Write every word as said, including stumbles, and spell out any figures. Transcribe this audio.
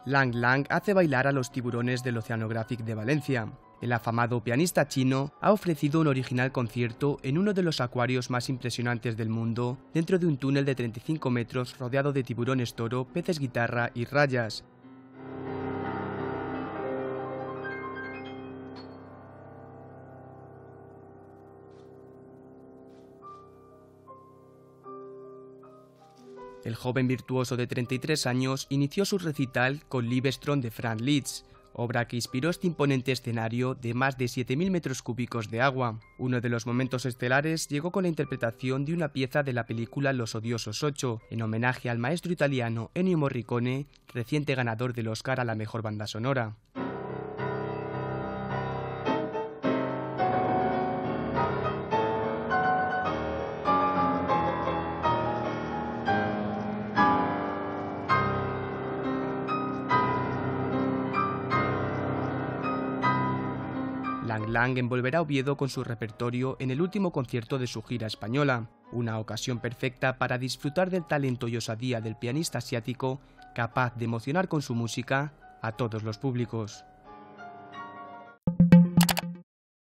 Lang Lang hace bailar a los tiburones del Oceanographic de Valencia. El afamado pianista chino ha ofrecido un original concierto en uno de los acuarios más impresionantes del mundo, dentro de un túnel de treinta y cinco metros rodeado de tiburones toro, peces guitarra y rayas. El joven virtuoso de treinta y tres años inició su recital con Liebestrom de Franz Liszt, obra que inspiró este imponente escenario de más de siete mil metros cúbicos de agua. Uno de los momentos estelares llegó con la interpretación de una pieza de la película Los Odiosos ocho, en homenaje al maestro italiano Ennio Morricone, reciente ganador del Oscar a la mejor banda sonora. Lang Lang envolverá Oviedo con su repertorio en el último concierto de su gira española, una ocasión perfecta para disfrutar del talento y osadía del pianista asiático, capaz de emocionar con su música a todos los públicos.